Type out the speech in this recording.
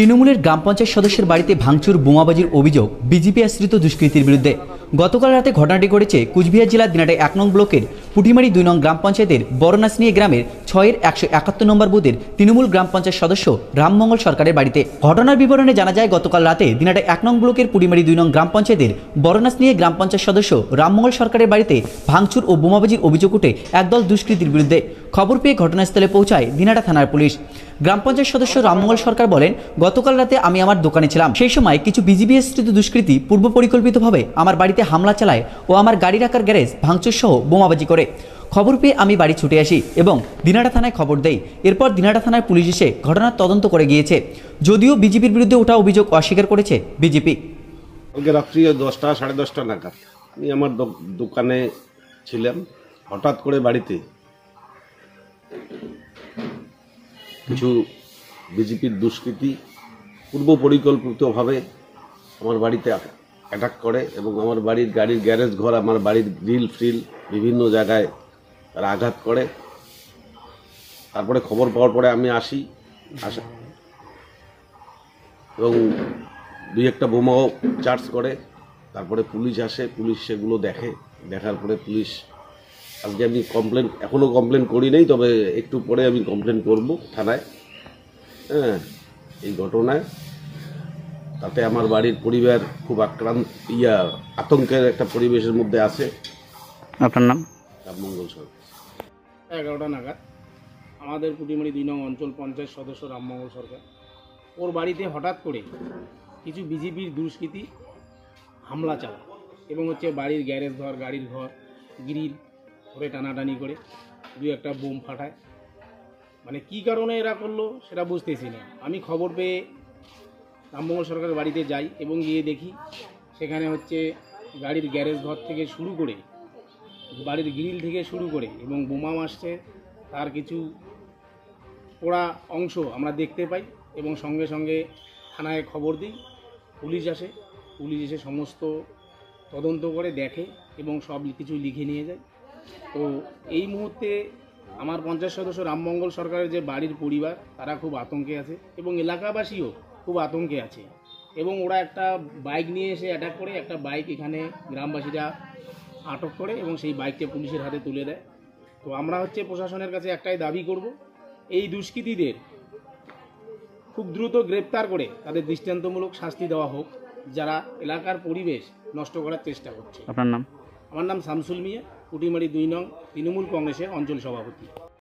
তৃণমূলের গ্রাম পঞ্চায়েত সদস্যের বাড়িতে ভাঙচুর বোমাবাজির অভিযোগ বিজেপি আশ্রিত দুষ্কৃতীর বিরুদ্ধে। গতকাল রাতে ঘটনাটি ঘটেছে কুচবিহার জেলার দিনাটাই ১ নং ব্লকের পুটিমারি ২ নং গ্রাম পঞ্চায়েতের বড়নাসনিয়া গ্রামের ৬-এর ১৭১ নম্বর বুথের তৃণমূল গ্রাম পঞ্চায়েত সদস্য রামমঙ্গল সরকারের বাড়িতে। ঘটনার বিবরণে জানা যায়, গতকাল রাতে দিনাটাই ১ নং ব্লকের পুটিমারি ২ নং গ্রাম পঞ্চায়েতের বড়নাসনিয়া গ্রাম পঞ্চায়েত সদস্য রামমঙ্গল সরকারের বাড়িতে ভাঙচুর ও বোমাবাজির অভিযোগ উঠে একদল দুষ্কৃতীর বিরুদ্ধে। খবর পেয়ে ঘটনাস্থলে পৌঁছায় দিনাটা থানার পুলিশ। গ্রাম পঞ্চায়েত সদস্য রামমঙ্গল সরকার বলেন, গতকাল রাতে আমি আমার দোকানে ছিলাম। সেই সময় কিছু বিজেপি আশ্রিত দুষ্কৃতী পূর্ব পরিকল্পিতভাবে আমার বাড়িতে হামলা চালায় ও আমার গাড়ি রাখার গ্যারেজ ভাঙচুর সহ বোমাবাজি করে। খবর পেয়ে আমি বাড়ি ছুটে আসি এবং দিনাটা থানায় খবর দেই। এরপর দিনাটা থানার পুলিশ এসে ঘটনার তদন্ত করে গিয়েছে। যদিও বিজেপির বিরুদ্ধে ওঠা অভিযোগ অস্বীকার করেছে বিজেপি। কালকে রাত্রি 10টা সাড়ে 10টা নাগাদ আমি আমার দোকানে ছিলাম। হঠাৎ করে বাড়িতে কিছু বিজেপির দুষ্কৃতী পূর্ব পরিকল্পিতভাবে আমার বাড়িতে অ্যাটাক করে এবং আমার বাড়ির গাড়ির গ্যারেজ ঘর, আমার বাড়ির গ্রিল ফ্রিল বিভিন্ন জায়গায় তারা আঘাত করে। তারপরে খবর পাওয়ার পরে আমি আসা এবং দুই একটা বোমাও চার্জ করে। তারপরে পুলিশ আসে, পুলিশ সেগুলো দেখার পরে পুলিশ আজকে আমি এখনও কমপ্লেন করি নাই, তবে একটু পরে আমি কমপ্লেন করব থানায়। হ্যাঁ, এই ঘটনায় তাতে আমার বাড়ির পরিবার খুব আতঙ্কের একটা পরিবেশের মধ্যে আছে। আপনার নাম? রামমঙ্গল সরকার। 11টা নাগাদ আমাদের পুটিমারি 2 নং অঞ্চল পঞ্চায়েত সদস্য রামমঙ্গল সরকার, ওর বাড়িতে হঠাৎ করে কিছু বিজেপির দুষ্কৃতী হামলা চালায় এবং বাড়ির গ্যারেজ ঘর, গাড়ির ঘর, গ্রিল ধরে টানাটানি করে দুই একটা বোম ফাটায়। মানে কী কারণে এরা করলো সেটা বুঝতেছি না। আমি খবর পেয়ে রামমঙ্গল সরকারের বাড়িতে যাই এবং গিয়ে দেখি সেখানে গাড়ির গ্যারেজ ঘর থেকে শুরু করে বাড়ির গ্রিল থেকে শুরু করে এবং বোমা আসছে, তার কিছু পোড়া অংশ আমরা দেখতে পাই এবং সঙ্গে সঙ্গে থানায় খবর দিই। পুলিশ আসে, পুলিশ এসে সমস্ত তদন্ত করে দেখে এবং সব কিছু লিখে নিয়ে যায়। তো এই মুহূর্তে আমার পঞ্চায়েত সদস্য রামমঙ্গল সরকারের যে বাড়ির পরিবার, তারা খুব আতঙ্কে আছে এবং এলাকাবাসীও খুব আতঙ্কে আছে এবং ওরা একটা বাইক নিয়ে এসে অ্যাটাক করে। একটা বাইক এখানে গ্রামবাসীরা আটক করে এবং সেই বাইকটা পুলিশের হাতে তুলে দেয়। তো আমরা প্রশাসনের কাছে একটাই দাবি করব, এই দুষ্কৃতীদের খুব দ্রুত গ্রেপ্তার করে তাদের দৃষ্টান্তমূলক শাস্তি দেওয়া হোক, যারা এলাকার পরিবেশ নষ্ট করার চেষ্টা করছে। আপনার নাম? আমার নাম শামসুল মিয়া, পুটিমারি 2 নং তৃণমূল কংগ্রেসের অঞ্চল সভাপতি।